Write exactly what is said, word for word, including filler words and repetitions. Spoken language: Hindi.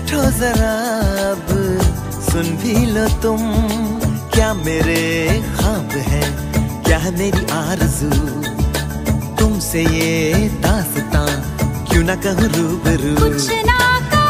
बैठो जरा अब सुन भी लो तुम, क्या मेरे ख्वाब है, क्या है मेरी आरज़ू, तुमसे ये दास्तां क्यों ना कहूँ रूबरू। कुछ ना